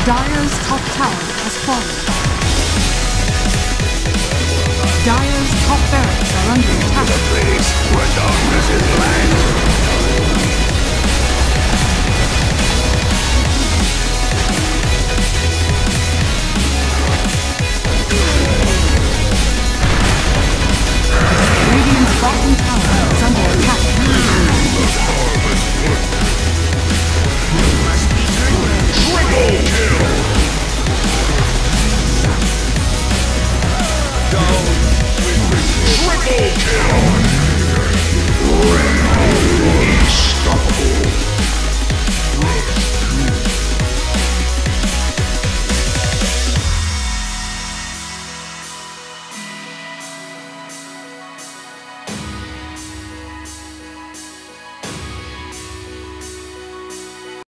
Dire's top tower has fallen. Dire's top barracks are under attack.